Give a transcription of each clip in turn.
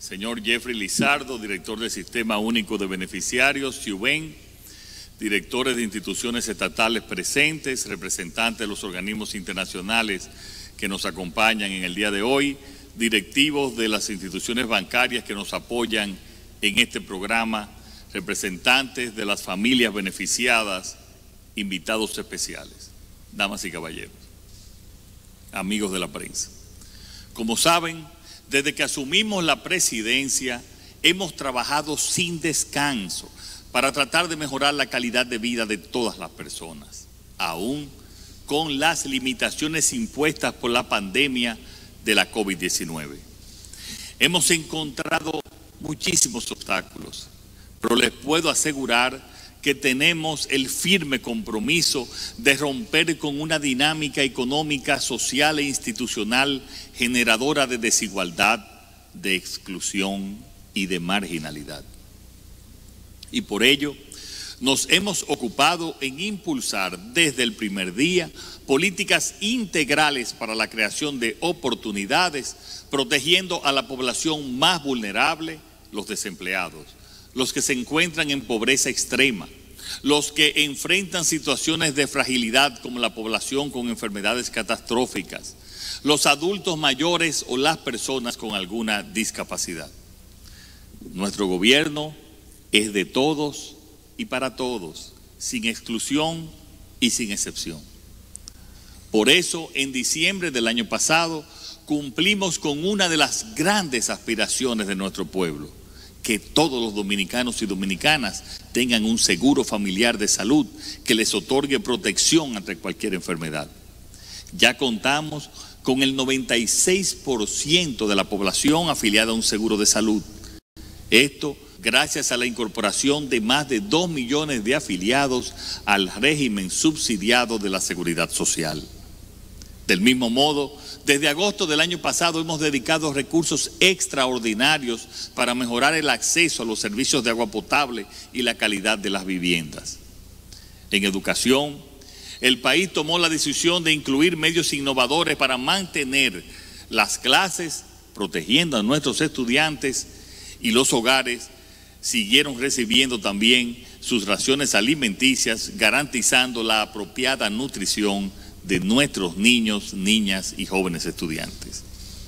Señor Jeffrey Lizardo, director del Sistema Único de Beneficiarios, SIUBEN, directores de instituciones estatales presentes, representantes de los organismos internacionales que nos acompañan en el día de hoy, directivos de las instituciones bancarias que nos apoyan en este programa, representantes de las familias beneficiadas, invitados especiales, damas y caballeros, amigos de la prensa. Como saben, desde que asumimos la presidencia, hemos trabajado sin descanso para tratar de mejorar la calidad de vida de todas las personas, aún con las limitaciones impuestas por la pandemia de la COVID-19. Hemos encontrado muchísimos obstáculos, pero les puedo asegurar que tenemos el firme compromiso de romper con una dinámica económica, social e institucional generadora de desigualdad, de exclusión y de marginalidad. Y por ello, nos hemos ocupado en impulsar desde el primer día políticas integrales para la creación de oportunidades, protegiendo a la población más vulnerable, los desempleados, los que se encuentran en pobreza extrema, los que enfrentan situaciones de fragilidad como la población con enfermedades catastróficas, los adultos mayores o las personas con alguna discapacidad. Nuestro gobierno es de todos y para todos, sin exclusión y sin excepción. Por eso, en diciembre del año pasado, cumplimos con una de las grandes aspiraciones de nuestro pueblo: que todos los dominicanos y dominicanas tengan un seguro familiar de salud que les otorgue protección ante cualquier enfermedad. Ya contamos con el 96% de la población afiliada a un seguro de salud. Esto gracias a la incorporación de más de 2 millones de afiliados al régimen subsidiado de la Seguridad Social. Del mismo modo, desde agosto del año pasado hemos dedicado recursos extraordinarios para mejorar el acceso a los servicios de agua potable y la calidad de las viviendas. En educación, el país tomó la decisión de incluir medios innovadores para mantener las clases, protegiendo a nuestros estudiantes, y los hogares siguieron recibiendo también sus raciones alimenticias, garantizando la apropiada nutrición de nuestros niños, niñas y jóvenes estudiantes.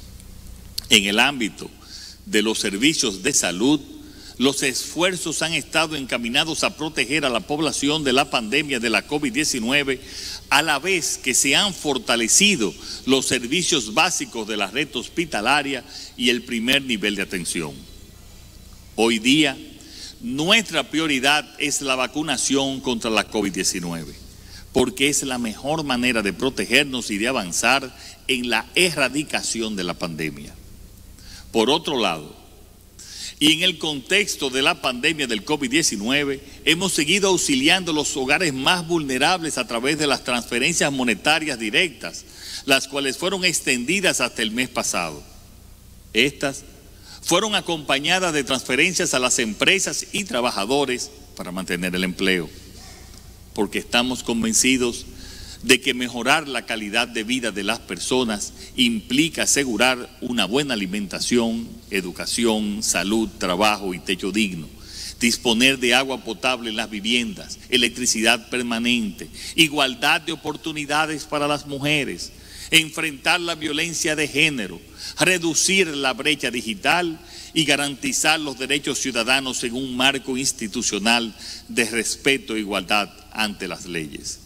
En el ámbito de los servicios de salud, los esfuerzos han estado encaminados a proteger a la población de la pandemia de la COVID-19, a la vez que se han fortalecido los servicios básicos de la red hospitalaria y el primer nivel de atención. Hoy día, nuestra prioridad es la vacunación contra la COVID-19, porque es la mejor manera de protegernos y de avanzar en la erradicación de la pandemia. Por otro lado, y en el contexto de la pandemia del COVID-19, hemos seguido auxiliando a los hogares más vulnerables a través de las transferencias monetarias directas, las cuales fueron extendidas hasta el mes pasado. Estas fueron acompañadas de transferencias a las empresas y trabajadores para mantener el empleo, porque estamos convencidos de que mejorar la calidad de vida de las personas implica asegurar una buena alimentación, educación, salud, trabajo y techo digno, disponer de agua potable en las viviendas, electricidad permanente, igualdad de oportunidades para las mujeres, enfrentar la violencia de género, reducir la brecha digital y garantizar los derechos ciudadanos en un marco institucional de respeto e igualdad ante las leyes.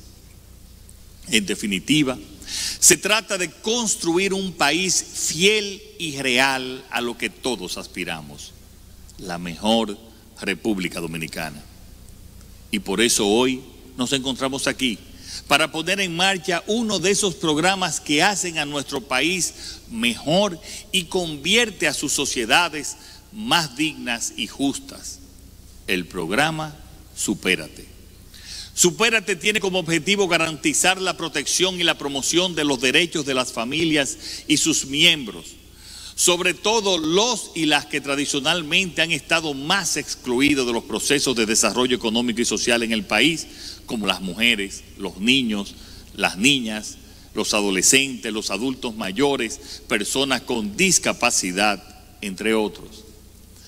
En definitiva, se trata de construir un país fiel y real a lo que todos aspiramos: la mejor República Dominicana. Y por eso hoy nos encontramos aquí, para poner en marcha uno de esos programas que hacen a nuestro país mejor y convierte a sus sociedades más dignas y justas: el programa Supérate. Supérate tiene como objetivo garantizar la protección y la promoción de los derechos de las familias y sus miembros, sobre todo los y las que tradicionalmente han estado más excluidos de los procesos de desarrollo económico y social en el país, como las mujeres, los niños, las niñas, los adolescentes, los adultos mayores, personas con discapacidad, entre otros.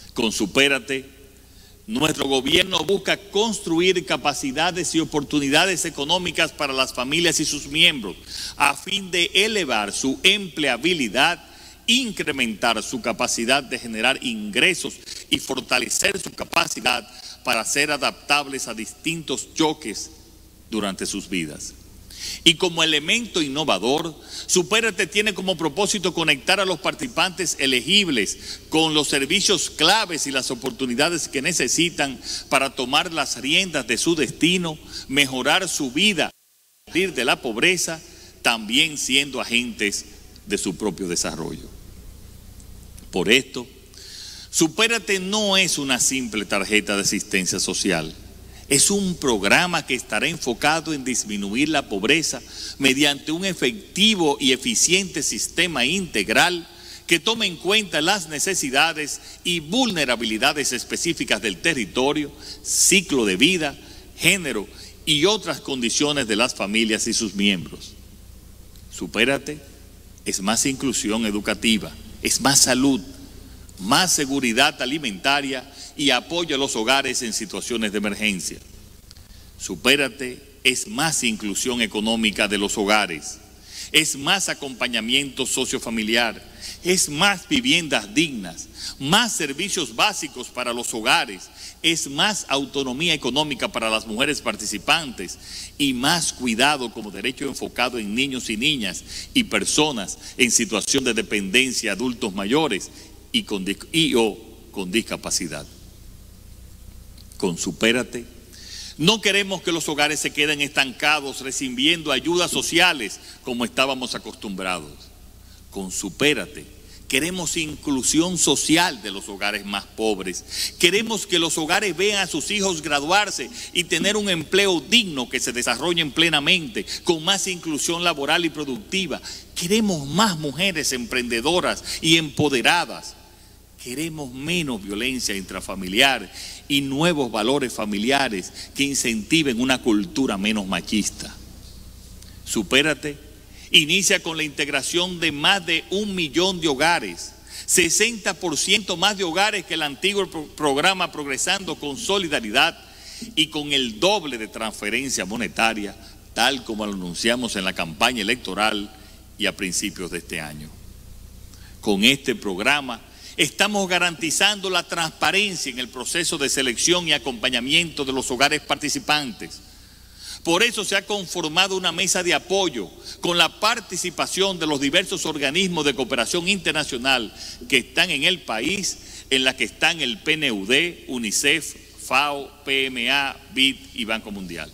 Con Supérate, nuestro gobierno busca construir capacidades y oportunidades económicas para las familias y sus miembros, a fin de elevar su empleabilidad, incrementar su capacidad de generar ingresos y fortalecer su capacidad para ser adaptables a distintos choques durante sus vidas. Y como elemento innovador, Supérate tiene como propósito conectar a los participantes elegibles con los servicios claves y las oportunidades que necesitan para tomar las riendas de su destino, mejorar su vida, salir de la pobreza, también siendo agentes de su propio desarrollo. Por esto, Supérate no es una simple tarjeta de asistencia social. Es un programa que estará enfocado en disminuir la pobreza mediante un efectivo y eficiente sistema integral que tome en cuenta las necesidades y vulnerabilidades específicas del territorio, ciclo de vida, género y otras condiciones de las familias y sus miembros. Supérate es más inclusión educativa, es más salud, más seguridad alimentaria y apoyo a los hogares en situaciones de emergencia. Supérate es más inclusión económica de los hogares, es más acompañamiento sociofamiliar, es más viviendas dignas, más servicios básicos para los hogares, es más autonomía económica para las mujeres participantes y más cuidado como derecho enfocado en niños y niñas y personas en situación de dependencia, adultos mayores y con discapacidad. Con Supérate, no queremos que los hogares se queden estancados recibiendo ayudas sociales como estábamos acostumbrados. Con Supérate, queremos inclusión social de los hogares más pobres. Queremos que los hogares vean a sus hijos graduarse y tener un empleo digno que se desarrollen plenamente, con más inclusión laboral y productiva. Queremos más mujeres emprendedoras y empoderadas. Queremos menos violencia intrafamiliar y nuevos valores familiares que incentiven una cultura menos machista. Supérate inicia con la integración de más de 1 millón de hogares, 60% más de hogares que el antiguo programa Progresando con Solidaridad y con el doble de transferencia monetaria, tal como lo anunciamos en la campaña electoral y a principios de este año. Con este programa estamos garantizando la transparencia en el proceso de selección y acompañamiento de los hogares participantes. Por eso se ha conformado una mesa de apoyo con la participación de los diversos organismos de cooperación internacional que están en el país, en la que están el PNUD, UNICEF, FAO, PMA, BID y Banco Mundial.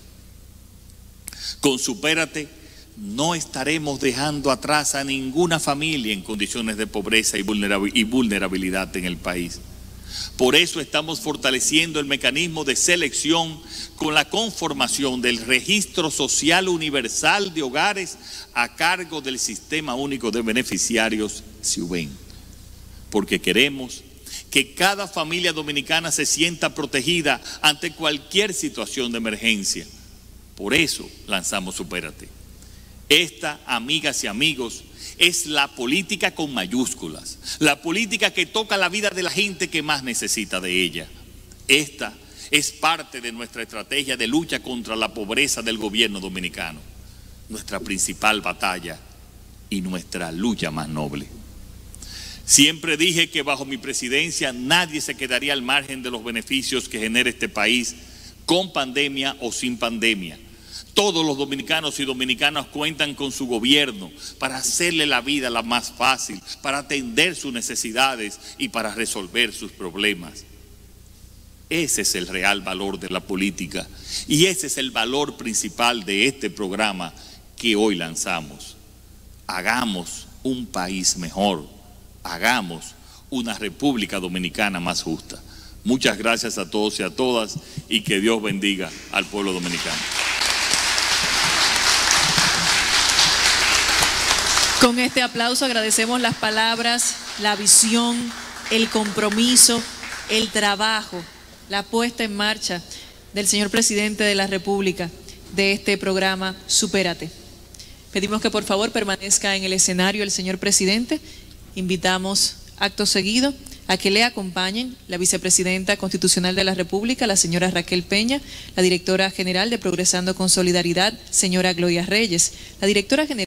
Con Supérate no estaremos dejando atrás a ninguna familia en condiciones de pobreza y vulnerabilidad en el país. Por eso estamos fortaleciendo el mecanismo de selección con la conformación del Registro Social Universal de Hogares a cargo del Sistema Único de Beneficiarios, SIUBEN. Porque queremos que cada familia dominicana se sienta protegida ante cualquier situación de emergencia. Por eso lanzamos Supérate. Esta, amigas y amigos, es la política con mayúsculas, la política que toca la vida de la gente que más necesita de ella. Esta es parte de nuestra estrategia de lucha contra la pobreza del gobierno dominicano, nuestra principal batalla y nuestra lucha más noble. Siempre dije que bajo mi presidencia nadie se quedaría al margen de los beneficios que genera este país, con pandemia o sin pandemia. Todos los dominicanos y dominicanas cuentan con su gobierno para hacerle la vida la más fácil, para atender sus necesidades y para resolver sus problemas. Ese es el real valor de la política y ese es el valor principal de este programa que hoy lanzamos. Hagamos un país mejor, hagamos una República Dominicana más justa. Muchas gracias a todos y a todas y que Dios bendiga al pueblo dominicano. Con este aplauso agradecemos las palabras, la visión, el compromiso, el trabajo, la puesta en marcha del señor presidente de la República de este programa Supérate. Pedimos que por favor permanezca en el escenario el señor presidente. Invitamos acto seguido a que le acompañen la vicepresidenta constitucional de la República, la señora Raquel Peña, la directora general de Progresando con Solidaridad, señora Gloria Reyes, la directora general